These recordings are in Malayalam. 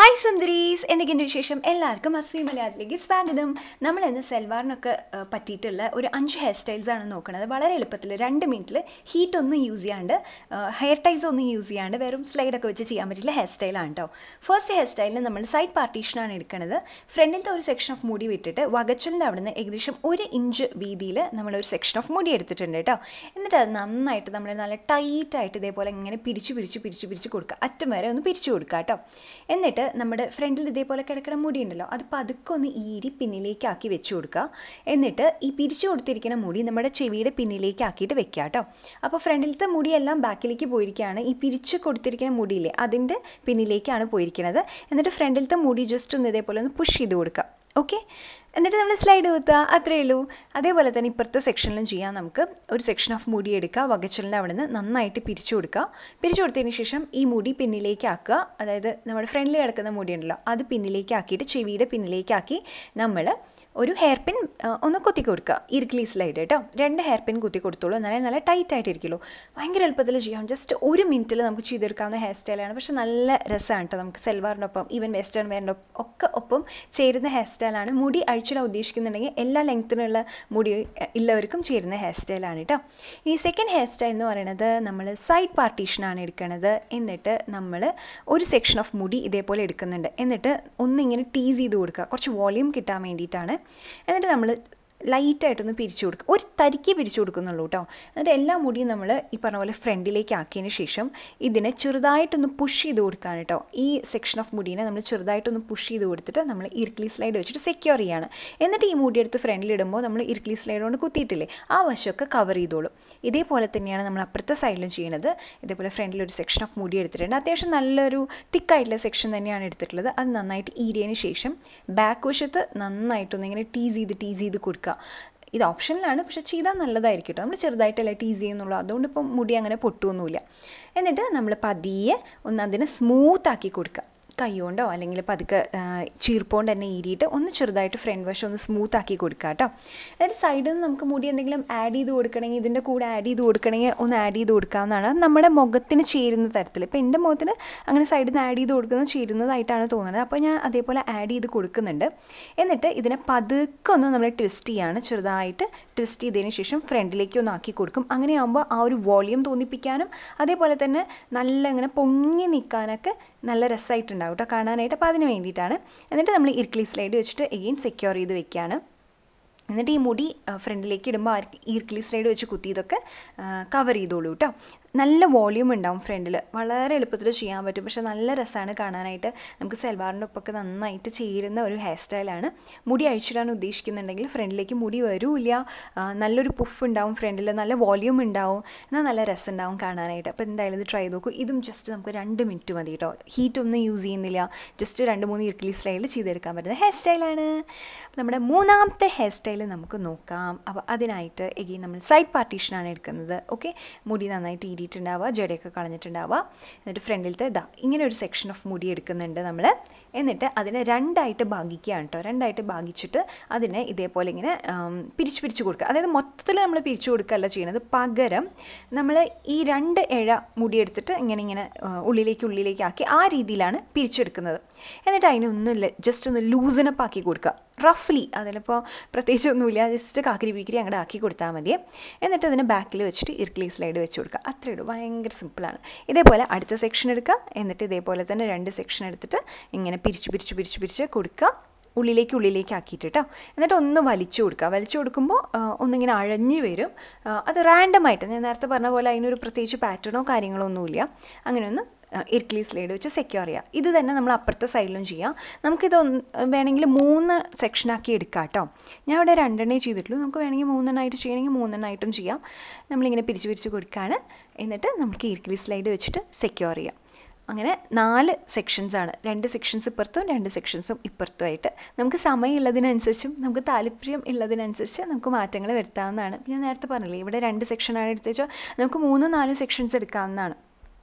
Hii Sundaresss, എന്തൊക്കെയുണ്ട് വിശേഷം? എല്ലാവർക്കും അസ്വി മലയാളത്തിലേക്ക് സ്വാഗതം. നമ്മൾ ഇന്ന് സൽവാറിനൊക്കെ പറ്റിയിട്ടുള്ള ഒരു 5 ഹെയർ സ്റ്റൈൽസ് ആണ് നോക്കുന്നത്. വളരെ എളുപ്പത്തിൽ 2 മിനിറ്റിൽ ഹീറ്റ് ഒന്നും യൂസ് ചെയ്യാണ്ട് ഹെയർ ടൈസ് ഒന്നും യൂസ് ചെയ്യാണ്ട് വെറും സ്ലൈഡൊക്കെ വെച്ച് ചെയ്യാൻ പറ്റില്ല ഹെയർ സ്റ്റൈലാണ് കേട്ടോ. ഫസ്റ്റ് ഹെയർ സ്റ്റൈലിൽ നമ്മൾ സൈഡ് പാർട്ടീഷനാണ് എടുക്കുന്നത്. ഫ്രണ്ടിലത്തെ ഒരു സെക്ഷൻ ഓഫ് മുടി വിട്ടിട്ട് വകച്ചലിൻ്റെ അവിടെ നിന്ന് ഏകദേശം 1 ഇഞ്ച് വീതിയിൽ നമ്മളൊരു സെക്ഷൻ ഓഫ് മുടി എടുത്തിട്ടുണ്ട് കേട്ടോ. എന്നിട്ട് അത് നന്നായിട്ട് നമ്മൾ നല്ല ടൈറ്റായിട്ട് ഇതേപോലെ ഇങ്ങനെ പിരിച്ച് കൊടുക്കുക. അറ്റം വരെ ഒന്ന് പിരിച്ചു കൊടുക്കുക കേട്ടോ. എന്നിട്ട് നമ്മുടെ ഫ്രണ്ടിൽ ഇതേപോലെ കിടക്കുന്ന മുടി ഉണ്ടല്ലോ, അത് പതുക്കെ ഒന്ന് ഈരി പിന്നിലേക്കാക്കി വെച്ച് കൊടുക്കുക. എന്നിട്ട് ഈ പിരിച്ചു കൊടുത്തിരിക്കുന്ന മുടി നമ്മുടെ ചെവിയുടെ പിന്നിലേക്ക് ആക്കിയിട്ട് വെക്കുക കേട്ടോ. അപ്പോൾ ഫ്രണ്ടിലത്തെ മുടിയെല്ലാം ബാക്കിലേക്ക് പോയിരിക്കുകയാണ്. ഈ പിരിച്ചു കൊടുത്തിരിക്കുന്ന മുടിയില്ലേ, അതിൻ്റെ പിന്നിലേക്കാണ് പോയിരിക്കുന്നത്. എന്നിട്ട് ഫ്രണ്ടിലത്തെ മുടി ജസ്റ്റ് ഒന്ന് ഇതേപോലെ ഒന്ന് പുഷ് ചെയ്ത് കൊടുക്കുക. ഓക്കെ, എന്നിട്ട് നമ്മൾ സ്ലൈഡ് കുത്തുക, അത്രയേ ഉള്ളൂ. അതേപോലെ തന്നെ ഇപ്പുറത്തെ സെക്ഷനിലും ചെയ്യാം. നമുക്ക് ഒരു സെക്ഷൻ ഓഫ് മുടി എടുക്കുക, വകച്ചലിൻ്റെ അവിടെ നിന്ന് നന്നായിട്ട് പിരിച്ചു കൊടുക്കുക. പിരിച്ചു കൊടുത്തതിന് ശേഷം ഈ മുടി പിന്നിലേക്ക് ആക്കുക. അതായത് നമ്മുടെ ഫ്രണ്ടിൽ കിടക്കുന്ന മുടി ഉണ്ടല്ലോ, അത് പിന്നിലേക്ക് ആക്കിയിട്ട് ചെവിയുടെ പിന്നിലേക്കാക്കി നമ്മൾ ഒരു ഹെയർ പിൻ ഒന്ന് കുത്തി കൊടുക്കുക. ഇറുക്കിലി സ്ലൈഡ് കേട്ടോ. 2 ഹെയർ പിൻ കുത്തി കൊടുത്തോളൂ, എന്നാലും നല്ല ടൈറ്റ് ആയിട്ടിരിക്കുള്ളൂ. ഭയങ്കര എളുപ്പത്തിൽ ചെയ്യാം. ജസ്റ്റ് 1 മിനിറ്റിൽ നമുക്ക് ചെയ്തെടുക്കാവുന്ന ഹെയർ സ്റ്റൈലാണ്. പക്ഷേ നല്ല രസമാണ് കേട്ടോ. നമുക്ക് സൽവാറിനൊപ്പം ഈവൻ വെസ്റ്റേൺ വെയറിൻ്റെ ഒക്കെ ഒപ്പം ചേരുന്ന ഹെയർ സ്റ്റൈലാണ്. മുടി അഴിച്ചിടാൻ ഉദ്ദേശിക്കുന്നുണ്ടെങ്കിൽ എല്ലാ ലെങ്ത്തിനുള്ള മുടി ഉള്ളവർക്കും ചേരുന്ന ഹെയർ സ്റ്റൈലാണ് കേട്ടോ. ഈ സെക്കൻഡ് ഹെയർ സ്റ്റൈൽ എന്ന് പറയുന്നത് നമ്മൾ സൈഡ് പാർട്ടീഷനാണ് എടുക്കുന്നത്. എന്നിട്ട് നമ്മൾ ഒരു സെക്ഷൻ ഓഫ് മുടി ഇതേപോലെ എടുക്കുന്നുണ്ട്. എന്നിട്ട് ഒന്നിങ്ങനെ ടീസ് ചെയ്ത് കൊടുക്കുക, കുറച്ച് വോളിയം കിട്ടാൻ വേണ്ടിയിട്ടാണ്. എന്നിട്ട് നമ്മൾ ലൈറ്റായിട്ടൊന്ന് പിരിച്ചു കൊടുക്കുക. ഒരു തരിക്ക് പിരിച്ചു കൊടുക്കുന്നുള്ളൂ കേട്ടോ. എന്നിട്ട് എല്ലാ മുടിയും നമ്മൾ ഈ പറഞ്ഞ പോലെ ഫ്രണ്ടിലേക്ക് ആക്കിയതിന് ശേഷം ഇതിനെ ചെറുതായിട്ടൊന്ന് പുഷ് ചെയ്ത് കൊടുക്കുകയാണ് കേട്ടോ. ഈ സെക്ഷൻ ഓഫ് മുടീനെ നമ്മൾ ചെറുതായിട്ടൊന്ന് പുഷ് ചെയ്ത് കൊടുത്തിട്ട് നമ്മൾ ഇറുക്കിലി സ്ലൈഡ് വെച്ചിട്ട് സെക്യൂർ ചെയ്യാണ്. എന്നിട്ട് ഈ മുടിയെടുത്ത് ഫ്രണ്ടിലിടുമ്പോൾ നമ്മൾ ഇറുക്കിലി സ്ലൈഡ് കൊണ്ട് കുത്തിയിട്ടില്ലേ, ആ വശമൊക്കെ കവർ ചെയ്തോളും. ഇതേപോലെ തന്നെയാണ് നമ്മൾ അപ്പുറത്തെ സൈഡിലും ചെയ്യുന്നത്. ഇതേപോലെ ഫ്രണ്ടിലൊരു സെക്ഷൻ ഓഫ് മുടി എടുത്തിട്ടുണ്ട്. അത്യാവശ്യം നല്ലൊരു തിക്കായിട്ടുള്ള സെക്ഷൻ തന്നെയാണ് എടുത്തിട്ടുള്ളത്. അത് നന്നായിട്ട് ഈരിയതിന് ശേഷം ബാക്ക് വശത്ത് നന്നായിട്ടൊന്ന് ഇങ്ങനെ ടീസ് ചെയ്ത് കൊടുക്കുക. ഇത് ഓപ്ഷനിലാണ്, പക്ഷേ ചെയ്താൽ നല്ലതായിരിക്കും കേട്ടോ. നമ്മൾ ചെറുതായിട്ടല്ലേ ടീസ് ചെയ്യുന്നുള്ളൂ, അതുകൊണ്ട് ഇപ്പം മുടി അങ്ങനെ പൊട്ടുമൊന്നുമില്ല. എന്നിട്ട് നമ്മൾ പതിയെ ഒന്ന് അതിനെ സ്മൂത്താക്കി കൊടുക്കുക. കൈ കൊണ്ടോ അല്ലെങ്കിൽ പതുക്കെ ചീർപ്പോണ്ട് തന്നെ ഈരിയിട്ട് ഒന്ന് ചെറുതായിട്ട് ഫ്രണ്ട് വശം ഒന്ന് സ്മൂത്താക്കി കൊടുക്കുക കേട്ടോ. എന്നിട്ട് സൈഡിൽ നിന്ന് നമുക്ക് മുടി എന്തെങ്കിലും ആഡ് ചെയ്ത് കൊടുക്കണമെങ്കിൽ, ഇതിൻ്റെ കൂടെ ആഡ് ചെയ്ത് കൊടുക്കണമെങ്കിൽ ഒന്ന് ആഡ് ചെയ്ത് കൊടുക്കാവുന്നതാണ്. നമ്മുടെ മുഖത്തിന് ചേരുന്ന തരത്തിൽ. ഇപ്പോൾ എൻ്റെ മുഖത്തിന് അങ്ങനെ സൈഡിൽ നിന്ന് ആഡ് ചെയ്ത് കൊടുക്കുന്നത് ചേരുന്നതായിട്ടാണ് തോന്നുന്നത്. അപ്പോൾ ഞാൻ അതേപോലെ ആഡ് ചെയ്ത് കൊടുക്കുന്നുണ്ട്. എന്നിട്ട് ഇതിനെ പതുക്കെ ഒന്ന് നമ്മൾ ട്വിസ്റ്റ് ചെയ്യാണ്. ചെറുതായിട്ട് ട്വിസ്റ്റ് ചെയ്തതിന് ശേഷം ഫ്രണ്ടിലേക്ക് ഒന്ന് ആക്കി കൊടുക്കും. അങ്ങനെയാകുമ്പോൾ ആ ഒരു വോളിയം തോന്നിപ്പിക്കാനും അതേപോലെ തന്നെ നല്ല ഇങ്ങനെ പൊങ്ങി നിൽക്കാനൊക്കെ നല്ല രസമായിട്ടുണ്ടാവും കേട്ടോ കാണാനായിട്ട്. അപ്പോൾ അതിന് വേണ്ടിയിട്ടാണ്. എന്നിട്ട് നമ്മൾ ഇറുക്കിലി സ്ലൈഡ് വെച്ചിട്ട് എഗെയിൻ സെക്യൂർ ചെയ്ത് വെക്കുകയാണ്. എന്നിട്ട് ഈ മുടി ഫ്രണ്ടിലേക്ക് ഇടുമ്പോൾ ഇറുക്കിലി സ്ലൈഡ് വെച്ച് കുത്തിയതൊക്കെ കവർ ചെയ്തോളൂ കേട്ടോ. നല്ല വോളിയം ഉണ്ടാവും ഫ്രണ്ടിൽ. വളരെ എളുപ്പത്തിൽ ചെയ്യാൻ പറ്റും, പക്ഷേ നല്ല രസമാണ് കാണാനായിട്ട്. നമുക്ക് സൽവാറിൻ്റെ ഒപ്പൊക്കെ നന്നായിട്ട് ചേരുന്ന ഒരു ഹെയർ സ്റ്റൈലാണ്. മുടി അഴിച്ചിടാൻ ഉദ്ദേശിക്കുന്നുണ്ടെങ്കിൽ ഫ്രണ്ടിലേക്ക് മുടി വരില്ല, നല്ലൊരു പുഫ് ഉണ്ടാവും ഫ്രണ്ടിൽ, നല്ല വോളിയം ഉണ്ടാവും, എന്നാൽ നല്ല രസം ഉണ്ടാവും കാണാനായിട്ട്. അപ്പോൾ എന്തായാലും ഇത് ട്രൈ നോക്കൂ. ഇതും ജസ്റ്റ് നമുക്ക് 2 മിനിറ്റ് മതി കേട്ടോ. ഹീറ്റ് ഒന്നും യൂസ് ചെയ്യുന്നില്ല, ജസ്റ്റ് 2-3 ഇറുക്കിലി സ്ലൈഡിൽ ചെയ്തെടുക്കാൻ പറ്റുന്ന ഹെയർ സ്റ്റൈലാണ്. നമ്മുടെ മൂന്നാമത്തെ ഹെയർ സ്റ്റൈൽ നമുക്ക് നോക്കാം. അപ്പോൾ അതിനായിട്ട് എഗെയിൻ നമ്മൾ സൈഡ് പാർട്ടീഷനാണ് എടുക്കുന്നത്. ഓക്കെ, മുടി നന്നായിട്ട് ഈരിയിട്ടുണ്ടാവുക, ജടയൊക്കെ കളഞ്ഞിട്ടുണ്ടാവുക. എന്നിട്ട് ഫ്രണ്ടിലത്തെ ഇങ്ങനെ ഒരു സെക്ഷൻ ഓഫ് മുടി എടുക്കുന്നുണ്ട് നമ്മൾ. എന്നിട്ട് അതിനെ 2ആയിട്ട് ഭാഗിക്കുകയാണ് കേട്ടോ. 2ആയിട്ട് ഭാഗിച്ചിട്ട് അതിനെ ഇതേപോലെ ഇങ്ങനെ പിരിച്ചു കൊടുക്കുക. അതായത് മൊത്തത്തിൽ നമ്മൾ പിരിച്ചു കൊടുക്കുകയല്ല ചെയ്യുന്നത്, പകരം നമ്മൾ ഈ 2 ഇഴ മുടി എടുത്തിട്ട് ഇങ്ങനെ ഉള്ളിലേക്ക് ആക്കി ആ രീതിയിലാണ് പിരിച്ചെടുക്കുന്നത്. എന്നിട്ട് അതിനൊന്നും ജസ്റ്റ് ഒന്ന് ലൂസനപ്പ് ആക്കി കൊടുക്കുക, റഫ്ലി. അതിലിപ്പോൾ പ്രത്യേകിച്ചൊന്നുമില്ല, ജസ്റ്റ് കാക്കിരി പീക്കിരി അങ്ങോട്ട് ആക്കി കൊടുത്താൽ മതി. എന്നിട്ട് അതിന് ബാക്കിൽ വെച്ചിട്ട് ഇറുക്കിലി സ്ലൈഡ് വെച്ച് കൊടുക്കുക. അത്രയേ ഉള്ളൂ, ഭയങ്കര സിമ്പിളാണ്. ഇതേപോലെ അടുത്ത സെക്ഷൻ എടുക്കുക. എന്നിട്ട് ഇതേപോലെ തന്നെ 2 സെക്ഷൻ എടുത്തിട്ട് ഇങ്ങനെ പിരിച്ച് കൊടുക്കുക, ഉള്ളിലേക്ക് ആക്കിയിട്ട് കേട്ടോ. എന്നിട്ട് ഒന്ന് വലിച്ചു കൊടുക്കുക. വലിച്ചു കൊടുക്കുമ്പോൾ ഒന്നിങ്ങനെ അഴഞ്ഞു വരും. അത് റാൻഡമായിട്ട്, ഞാൻ നേരത്തെ പറഞ്ഞ പോലെ അതിനൊരു പ്രത്യേകിച്ച് പാറ്റേണോ കാര്യങ്ങളോ ഒന്നുമില്ല. അങ്ങനെയൊന്ന് ഇറുക്കിലി സ്ലൈഡ് വെച്ച് സെക്യൂർ ചെയ്യുക. ഇത് തന്നെ നമ്മൾ അപ്പുറത്തെ സൈഡിലും ചെയ്യാം. നമുക്കിത് വേണമെങ്കിൽ 3 സെക്ഷനാക്കി എടുക്കാം കേട്ടോ. ഞാൻ ഇവിടെ 2 ചെയ്തിട്ടുള്ളൂ. നമുക്ക് വേണമെങ്കിൽ 3 ചെയ്യണമെങ്കിൽ 3 ചെയ്യാം. നമ്മളിങ്ങനെ പിരിച്ച് കൊടുക്കുകയാണ്. എന്നിട്ട് നമുക്ക് ഇറുക്കിലി സ്ലൈഡ് വെച്ചിട്ട് സെക്യൂർ ചെയ്യാം. അങ്ങനെ 4 സെക്ഷൻസാണ്. 2 സെക്ഷൻസ് ഇപ്പുറത്തും 2 സെക്ഷൻസും ഇപ്പുറത്തുമായിട്ട്. നമുക്ക് സമയമുള്ളതിനനുസരിച്ചും നമുക്ക് താല്പര്യം ഉള്ളതിനനുസരിച്ച് നമുക്ക് മാറ്റങ്ങൾ വരുത്താവുന്നതാണ്. ഞാൻ നേരത്തെ പറഞ്ഞില്ലേ, ഇവിടെ 2 സെക്ഷനാണ് എടുത്തു വെച്ചാൽ നമുക്ക് 3-4 സെക്ഷൻസ് എടുക്കാവുന്നതാണ്.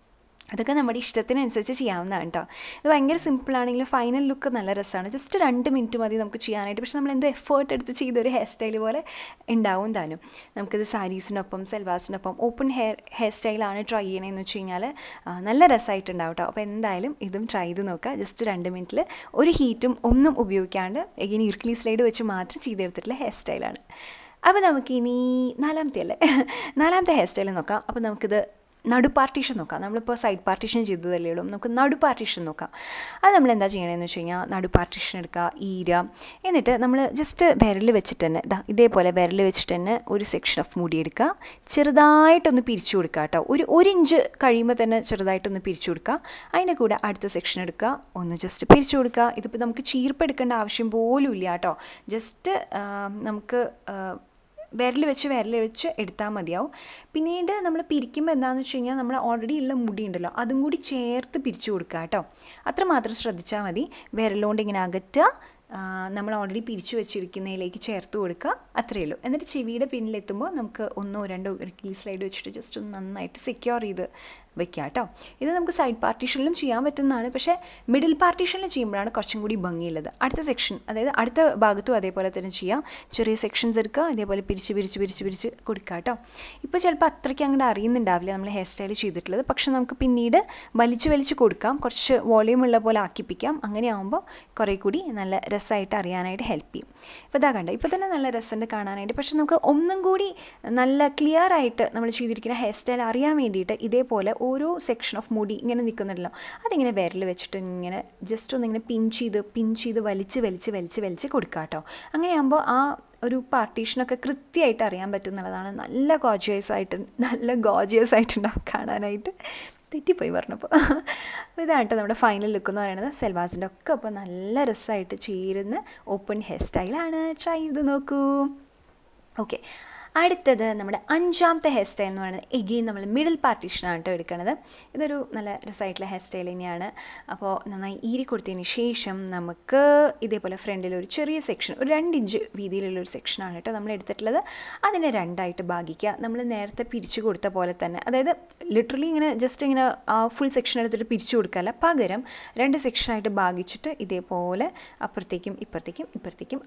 അതൊക്കെ നമ്മുടെ ഇഷ്ടത്തിനനുസരിച്ച് ചെയ്യാവുന്നതാണ് കേട്ടോ. ഇത് ഭയങ്കര സിമ്പിളാണെങ്കിലും ഫൈനൽ ലുക്ക് നല്ല രസമാണ്. ജസ്റ്റ് 2 മിനിറ്റ് മതി നമുക്ക് ചെയ്യാനായിട്ട്. പക്ഷെ നമ്മൾ എന്തോ എഫേർട്ട് എടുത്ത് ചെയ്തൊരു ഹെയർ സ്റ്റൈൽ പോലെ ഉണ്ടാവും താനും. നമുക്കിത് സാരീസിനൊപ്പം സൽവാസിനൊപ്പം ഓപ്പൺ ഹെയർ സ്റ്റൈലാണ് ട്രൈ ചെയ്യണമെന്ന് വെച്ച് കഴിഞ്ഞാൽ നല്ല രസമായിട്ടുണ്ടാവും കേട്ടോ. അപ്പോൾ എന്തായാലും ഇതും ട്രൈ ചെയ്ത് നോക്കുക. ജസ്റ്റ് 2 മിനിറ്റിൽ ഒരു ഹീറ്റും ഒന്നും ഉപയോഗിക്കാണ്ട് എഗെയിൻ ഇർക്കിലി സ്ലൈഡ് വെച്ച് മാത്രം ചെയ്തെടുത്തിട്ടുള്ള ഹെയർ സ്റ്റൈലാണ്. അപ്പോൾ നമുക്കിനി നാലാമത്തെ ഹെയർ സ്റ്റൈൽ നോക്കാം. അപ്പോൾ നമുക്കിത് നടു പാർട്ടീഷൻ നോക്കാം. നമ്മളിപ്പോൾ സൈഡ് പാർട്ടീഷൻ ചെയ്തതല്ലേ ഉള്ളൂ, നമുക്ക് നടു പാർട്ടീഷൻ നോക്കാം. അത് നമ്മൾ എന്താ ചെയ്യണമെന്ന് വെച്ച് കഴിഞ്ഞാൽ നടു പാർട്ടീഷൻ എടുക്കുക, എന്നിട്ട് നമ്മൾ ജസ്റ്റ് വിരൽ വെച്ചിട്ട് തന്നെ ഇതേപോലെ വിരൽ വെച്ചിട്ട് തന്നെ ഒരു സെക്ഷൻ ഓഫ് മുടി എടുക്കുക, ചെറുതായിട്ടൊന്ന് പിരിച്ചു കൊടുക്കുക കേട്ടോ. ഒരു ഇഞ്ച് കഴിയുമ്പോൾ തന്നെ ചെറുതായിട്ടൊന്ന് പിരിച്ചു കൊടുക്കുക. അതിൻ്റെ കൂടെ അടുത്ത സെക്ഷൻ എടുക്കുക, ഒന്ന് ജസ്റ്റ് പിരിച്ചു കൊടുക്കുക. ഇതിപ്പോൾ നമുക്ക് ചീർപ്പെടുക്കേണ്ട ആവശ്യം പോലും ഇല്ല കേട്ടോ. ജസ്റ്റ് നമുക്ക് വിരൽ വെച്ച് എടുത്താൽ മതിയാവും. പിന്നീട് നമ്മൾ പിരിക്കുമ്പോൾ എന്താണെന്ന് വെച്ച് കഴിഞ്ഞാൽ നമ്മൾ ഓൾറെഡി ഉള്ള മുടി ഉണ്ടല്ലോ അതും കൂടി ചേർത്ത് പിരിച്ചു കൊടുക്കുക കേട്ടോ. അത്രമാത്രം ശ്രദ്ധിച്ചാൽ മതി. വിരലുകൊണ്ട് ഇങ്ങനെ അകറ്റുക, നമ്മൾ ഓൾറെഡി പിരിച്ചു വെച്ചിരിക്കുന്നതിലേക്ക് ചേർത്ത് കൊടുക്കുക, അത്രയേ ഉള്ളൂ. എന്നിട്ട് ചെവിയുടെ പിന്നിലെത്തുമ്പോൾ നമുക്ക് 1 or 2 ഇർക്കിലി സ്ലൈഡ് വെച്ചിട്ട് ജസ്റ്റ് ഒന്ന് നന്നായിട്ട് സെക്യൂർ ചെയ്ത് വെക്കുക കേട്ടോ. ഇത് നമുക്ക് സൈഡ് പാർട്ടീഷനിലും ചെയ്യാൻ പറ്റുന്നതാണ്. പക്ഷേ മിഡിൽ പാർട്ടീഷനിൽ ചെയ്യുമ്പോഴാണ് കുറച്ചും കൂടി ഭംഗിയുള്ളത്. അടുത്ത സെക്ഷൻ, അതായത് അടുത്ത ഭാഗത്തും അതേപോലെ തന്നെ ചെയ്യാം. ചെറിയ സെക്ഷൻസ് എടുക്കുക, അതേപോലെ പിരിച്ച് കൊടുക്കുക കേട്ടോ. ഇപ്പോൾ ചിലപ്പോൾ അത്രയ്ക്ക് അങ്ങോട്ട് അറിയുന്നുണ്ടാവില്ല നമ്മൾ ഹെയർ സ്റ്റൈൽ ചെയ്തിട്ടുള്ളത്. പക്ഷെ നമുക്ക് പിന്നീട് വലിച്ച് കൊടുക്കാം, കുറച്ച് വോളിയം ഉള്ള പോലെ ആക്കിപ്പിക്കാം. അങ്ങനെയാകുമ്പോൾ കുറേ കൂടി നല്ല രസമായിട്ട് അറിയാനായിട്ട് ഹെൽപ്പ് ചെയ്യും. ഇപ്പോൾ ഇതാ കണ്ടോ, ഇപ്പോൾ തന്നെ നല്ല രസമുണ്ട് കാണാനായിട്ട്. പക്ഷെ നമുക്ക് ഒന്നും കൂടി നല്ല ക്ലിയർ ആയിട്ട് നമ്മൾ ചെയ്തിരിക്കുന്ന ഹെയർ സ്റ്റൈൽ അറിയാൻ വേണ്ടിയിട്ട് ഇതേപോലെ ഓരോ സെക്ഷൻ ഓഫ് മുടി ഇങ്ങനെ നിൽക്കുന്നുണ്ടല്ലോ അതിങ്ങനെ വിരൽ വെച്ചിട്ട് ഇങ്ങനെ ജസ്റ്റ് ഒന്നിങ്ങനെ പിൻ ചെയ്ത് വലിച്ച് കൊടുക്കുക കേട്ടോ. അങ്ങനെയാകുമ്പോൾ ആ ഒരു പാർട്ടീഷനൊക്കെ കൃത്യമായിട്ട് അറിയാൻ പറ്റും എന്നുള്ളതാണ്. നല്ല ഗോർജിയസ് ആയിട്ടുണ്ടാവും കാണാനായിട്ട്. തെറ്റിപ്പോയി പറഞ്ഞപ്പോൾ. അപ്പോൾ ഇതാണ് കേട്ടോ നമ്മുടെ ഫൈനൽ ലുക്ക് എന്ന് പറയുന്നത്. സെൽവാസിൻ്റെ ഒക്കെ അപ്പോൾ നല്ല രസമായിട്ട് ചേരുന്ന ഓപ്പൺ ഹെയർ സ്റ്റൈലാണ്. ട്രൈ ചെയ്ത് നോക്കൂ. ഓക്കെ, അടുത്തത് നമ്മുടെ 5ാമത്തെ ഹെയർ സ്റ്റൈൽ എന്ന് പറയുന്നത് എഗെയിൻ നമ്മൾ മിഡിൽ പാർട്ടീഷനാണ് കേട്ടോ എടുക്കുന്നത്. ഇതൊരു നല്ല രസമായിട്ടുള്ള ഹെയർ സ്റ്റൈൽ തന്നെയാണ്. അപ്പോൾ നന്നായി ഈരി കൊടുത്തതിന് ശേഷം നമുക്ക് ഇതേപോലെ ഫ്രണ്ടിൽ ഒരു ചെറിയ സെക്ഷൻ, ഒരു 2 ഇഞ്ച് വീതിയിലുള്ളൊരു സെക്ഷനാണ് കേട്ടോ നമ്മൾ എടുത്തിട്ടുള്ളത്. അതിനെ 2ആയിട്ട് ഭാഗിക്കുക. നമ്മൾ നേരത്തെ പിരിച്ചു കൊടുത്ത പോലെ തന്നെ, അതായത് ലിറ്ററലി ഇങ്ങനെ ജസ്റ്റ് ഇങ്ങനെ ഫുൾ സെക്ഷൻ എടുത്തിട്ട് പിരിച്ചു കൊടുക്കുകയല്ല, പകരം 2 സെക്ഷനായിട്ട് ഭാഗിച്ചിട്ട് ഇതേപോലെ അപ്പുറത്തേക്കും ഇപ്പുറത്തേക്കും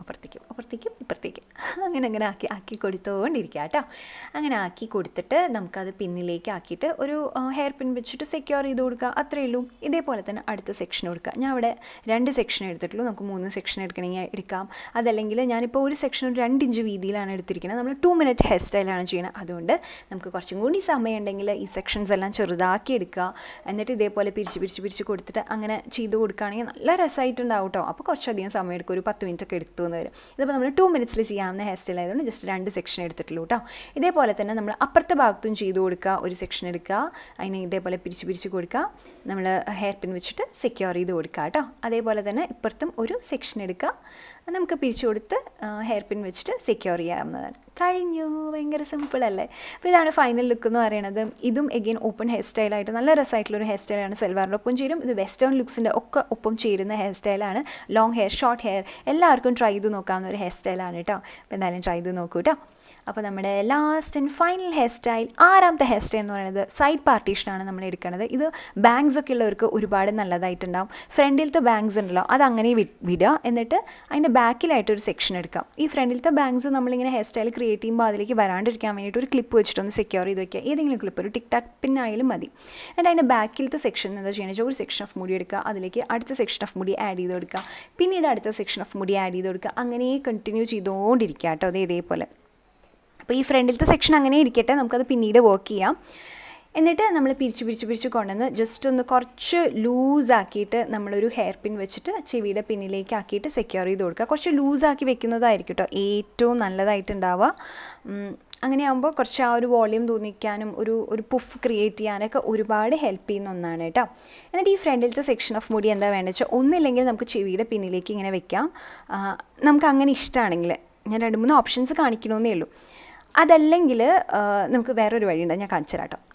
അങ്ങനെ ആക്കി കൊടുത്തുകൊണ്ട് കേട്ടോ. അങ്ങനെ ആക്കി കൊടുത്തിട്ട് നമുക്കത് പിന്നിലേക്ക് ആക്കിയിട്ട് ഒരു ഹെയർ പിൻ വെച്ചിട്ട് സെക്യൂർ ചെയ്ത് കൊടുക്കുക, അത്രയേ ഉള്ളൂ. ഇതേപോലെ തന്നെ അടുത്ത സെക്ഷൻ കൊടുക്കുക. ഞാൻ അവിടെ 2 സെക്ഷൻ എടുത്തിട്ടുള്ളൂ, നമുക്ക് 3 സെക്ഷൻ എടുക്കണമെങ്കിൽ എടുക്കാം. അതല്ലെങ്കിൽ ഞാനിപ്പോൾ ഒരു സെക്ഷൻ 2 ഇഞ്ച് വീതിയിലാണ് എടുത്തിരിക്കുന്നത്. നമ്മൾ 2 മിനിറ്റ് ഹെയർ സ്റ്റൈലാണ് ചെയ്യുന്നത്. അതുകൊണ്ട് നമുക്ക് കുറച്ചും കൂടി സമയം ഉണ്ടെങ്കിൽ ഈ സെക്ഷൻസ് എല്ലാം ചെറുതാക്കി എടുക്കുക. എന്നിട്ട് ഇതേപോലെ പിരിച്ച് കൊടുത്തിട്ട് അങ്ങനെ ചെയ്ത് കൊടുക്കുകയാണെങ്കിൽ നല്ല രസമായിട്ടുണ്ടാവും കേട്ടോ. അപ്പോൾ കുറച്ചധികം സമയം എടുക്കും, ഒരു 10 മിനിറ്റ് ഒക്കെ എടുത്തു എന്ന് വരും. ഇതിപ്പോൾ നമ്മൾ 2 മിനിറ്റ്സിൽ ചെയ്യാവുന്ന ഹെയർ സ്റ്റൈൽ ആയതുകൊണ്ട് ജസ്റ്റ് 2 സെക്ഷൻ എടുത്തിട്ടുള്ളൂ കേട്ടോ. ഇതേപോലെ തന്നെ നമ്മൾ അപ്പുറത്തെ ഭാഗത്തും ചെയ്ത് കൊടുക്കുക. ഒരു സെക്ഷൻ എടുക്കുക, അതിനെ ഇതേപോലെ പിരിച്ച് കൊടുക്കുക, നമ്മൾ ഹെയർ പിൻ വെച്ചിട്ട് സെക്യൂർ ചെയ്ത് കൊടുക്കുക കേട്ടോ. അതേപോലെ തന്നെ ഇപ്പുറത്തും ഒരു സെക്ഷൻ എടുക്കുക, നമുക്ക് പിരിച്ചു കൊടുത്ത് ഹെയർ പിൻ വെച്ചിട്ട് സെക്യൂർ ചെയ്യാവുന്നതാണ്. കഴിഞ്ഞു. ഭയങ്കര സിമ്പിൾ അല്ലേ? അപ്പോൾ ഇതാണ് ഫൈനൽ ലുക്ക് എന്ന് പറയുന്നത്. ഇതും എഗെയിൻ ഓപ്പൺ ഹെയർ സ്റ്റൈലായിട്ട് നല്ല രസമായിട്ടുള്ളൊരു ഹെയർ സ്റ്റൈലാണ്. സെൽവാറിൻ്റെ ഒപ്പം ചേരും. ഇത് വെസ്റ്റേൺ ലുക്സിൻ്റെ ഒക്കെ ഒപ്പം ചേരുന്ന ഹെയർ സ്റ്റൈലാണ്. ലോങ് ഹെയർ, ഷോർട്ട് ഹെയർ എല്ലാവർക്കും ട്രൈ ചെയ്ത് നോക്കാവുന്ന ഒരു ഹെയർ സ്റ്റൈലാണ് കേട്ടോ. അപ്പോൾ എന്തായാലും ട്രൈ ചെയ്ത് നോക്കൂ കേട്ടോ. അപ്പോൾ നമ്മുടെ last and final hair style, 6ാമത്തെ ഹെയർ സ്റ്റൈൽ എന്ന് പറയുന്നത് സൈഡ് പാർട്ടീഷനാണ് നമ്മൾ എടുക്കുന്നത്. ഇത് ബാങ്ക്സ് ഒക്കെ ഉള്ളവർക്ക് ഒരുപാട് നല്ലതായിട്ടുണ്ടാവും. ഫ്രണ്ടിലത്തെ ബാങ്ക്സ് ഉണ്ടല്ലോ അതങ്ങനെ വിടുക, എന്നിട്ട് അതിൻ്റെ ബാക്കിലായിട്ടൊരു സെക്ഷൻ എടുക്കാം. ഈ ഫ്രണ്ടിലത്തെ ബാങ്ക്സ് നമ്മളിങ്ങനെ ഹെയർ സ്റ്റൈൽ ക്രിയേറ്റ് ചെയ്യുമ്പോൾ അതിലേക്ക് വരാണ്ടിരിക്കാൻ വേണ്ടിയിട്ട് ഒരു ക്ലിപ്പ് വെച്ചിട്ടൊന്ന് സെക്യൂർ ചെയ്ത് വയ്ക്കുക. ഏതെങ്കിലും ക്ലിപ്പ്, ഒരു ടിക് ടാക് പിന്നായാലും മതി. എന്നിട്ട് അതിൻ്റെ ബാക്കിലത്തെ സെക്ഷൻ എന്താ ചെയ്യുന്നത്, ഒരു സെക്ഷൻ ഓഫ് മുടി എടുക്കുക, അതിലേക്ക് അടുത്ത സെക്ഷൻ ഓഫ് മുടി ആഡ് ചെയ്ത് കൊടുക്കുക, പിന്നീട് അടുത്ത സെക്ഷൻ ഓഫ് മുടി ആഡ് ചെയ്ത് കൊടുക്കുക. അങ്ങനെ കണ്ടിന്യൂ ചെയ്തുകൊണ്ടിരിക്കുക കേട്ടോ. ഇതേപോലെ. അപ്പോൾ ഈ ഫ്രണ്ടിലത്തെ സെക്ഷൻ അങ്ങനെ ഇരിക്കട്ടെ, നമുക്കത് പിന്നീട് വർക്ക് ചെയ്യാം. എന്നിട്ട് നമ്മൾ പിരിച്ച് കൊണ്ടുവന്ന് ജസ്റ്റ് ഒന്ന് കുറച്ച് ലൂസാക്കിയിട്ട് നമ്മളൊരു ഹെയർ പിൻ വെച്ചിട്ട് ചെവിയുടെ പിന്നിലേക്ക് ആക്കിയിട്ട് സെക്യൂർ ചെയ്ത് കൊടുക്കുക. കുറച്ച് ലൂസാക്കി വെക്കുന്നതായിരിക്കും കേട്ടോ ഏറ്റവും നല്ലതായിട്ടുണ്ടാവുക. അങ്ങനെയാകുമ്പോൾ കുറച്ച് ആ ഒരു വോളിയം തോന്നിക്കാനും ഒരു പുഫ് ക്രിയേറ്റ് ചെയ്യാനൊക്കെ ഒരുപാട് ഹെൽപ്പ് ചെയ്യുന്ന ഒന്നാണ് കേട്ടോ. എന്നിട്ട് ഈ ഫ്രണ്ടിലത്തെ സെക്ഷൻ ഓഫ് മുടി എന്താ വേണ്ടത് വെച്ചാൽ, ഒന്നില്ലെങ്കിൽ നമുക്ക് ചെവിയുടെ പിന്നിലേക്ക് ഇങ്ങനെ വെക്കാം. നമുക്ക് അങ്ങനെ ഇഷ്ടമാണെങ്കിൽ, ഞാൻ 2-3 ഓപ്ഷൻസ് കാണിക്കണമെന്നേ ഉള്ളൂ. അതല്ലെങ്കിൽ നമുക്ക് വേറൊരു വഴിയുണ്ട്, ഞാൻ കാണിച്ചു തരാം കേട്ടോ.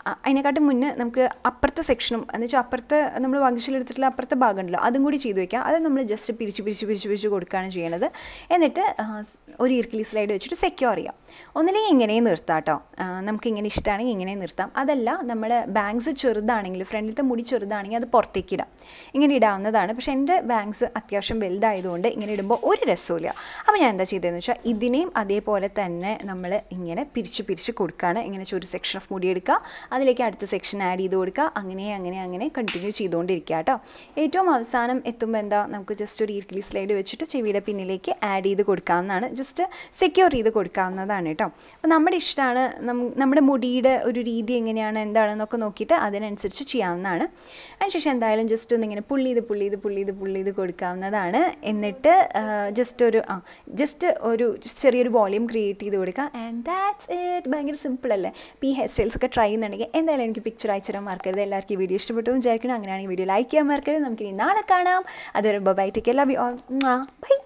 അതിനെക്കാട്ടും മുന്നേ നമുക്ക് അപ്പുറത്തെ സെക്ഷനും എന്ന് വെച്ചാൽ അപ്പുറത്തെ നമ്മൾ വംശിലെടുത്തിട്ടുള്ള അപ്പുറത്തെ ഭാഗം ഉണ്ടല്ലോ അതും കൂടി ചെയ്ത് വയ്ക്കുക. അത് നമ്മൾ ജസ്റ്റ് പിരിച്ച് കൊടുക്കുകയാണ് ചെയ്യണത്. എന്നിട്ട് ഒരു ഇർക്കിലി സ്ലൈഡ് വെച്ചിട്ട് സെക്യൂർ ചെയ്യാം. ഒന്നില്ലെങ്കിൽ ഇങ്ങനെ നിർത്താം കേട്ടോ, നമുക്കിങ്ങനെ ഇഷ്ടമാണെങ്കിൽ ഇങ്ങനെ നിർത്താം. അതല്ല നമ്മുടെ ബാങ്ക്സ് ചെറുതാണെങ്കിൽ, ഫ്രണ്ടിലത്തെ മുടി ചെറുതാണെങ്കിൽ അത് പുറത്തേക്ക് ഇടാം, ഇങ്ങനെ ഇടാവുന്നതാണ്. പക്ഷേ എൻ്റെ ബാങ്ക്സ് അത്യാവശ്യം വലുതായതുകൊണ്ട് ഇങ്ങനെ ഇടുമ്പോൾ ഒരു രസമില്ല. അപ്പോൾ ഞാൻ എന്താ ചെയ്തതെന്ന് വെച്ചാൽ ഇതിനെയും അതേപോലെ തന്നെ നമ്മൾ ഇങ്ങനെ പിരിച്ച് കൊടുക്കുകയാണ്. ഇങ്ങനെ ഒരു സെക്ഷൻ ഓഫ് മുടി എടുക്കുക, അതിലേക്ക് അടുത്ത സെക്ഷൻ ആഡ് ചെയ്ത് കൊടുക്കുക, അങ്ങനെ കണ്ടിന്യൂ ചെയ്തുകൊണ്ടിരിക്കുക കേട്ടോ. ഏറ്റവും അവസാനം എത്തുമ്പോൾ എന്താ, നമുക്ക് ജസ്റ്റ് ഒരു ഇർക്കിലി സ്ലൈഡ് വെച്ചിട്ട് ചെവിയുടെ പിന്നിലേക്ക് ആഡ് ചെയ്ത് കൊടുക്കാവുന്നതാണ്, ജസ്റ്റ് സെക്യൂർ ചെയ്ത് കൊടുക്കാവുന്നതാണ് കേട്ടോ. അപ്പോൾ നമ്മുടെ ഇഷ്ടമാണ്, നമ്മുടെ മുടിയുടെ ഒരു രീതി എങ്ങനെയാണ് എന്താണെന്നൊക്കെ നോക്കിയിട്ട് അതിനനുസരിച്ച് ചെയ്യാവുന്നതാണ്. അതിനുശേഷം എന്തായാലും ജസ്റ്റ് ഒന്നിങ്ങനെ പുള്ളി ചെയ്ത് കൊടുക്കാവുന്നതാണ്. എന്നിട്ട് ജസ്റ്റ് ഒരു ചെറിയൊരു വോളിയം ക്രിയേറ്റ് ചെയ്ത് കൊടുക്കുക. And that's it. ഭയങ്കര സിമ്പിൾ അല്ലേ? അപ്പോൾ ഈ ഹെയർ സ്റ്റൈൽസ് ഒക്കെ ട്രൈ ചെയ്യുന്നുണ്ടെങ്കിൽ എന്തായാലും എനിക്ക് പിക്ചർ അയച്ചു തരാൻ മറക്കരുത്. എല്ലാവർക്കും ഈ വീഡിയോ ഇഷ്ടപ്പെട്ടു വിചാരിക്കണം. അങ്ങനെയാണെങ്കിൽ വീഡിയോ ലൈക്ക് ചെയ്യാൻ മറക്കരുത്. നമുക്കിനി നാളെ കാണാം. അതുവരെ bye, take care, love you all, by.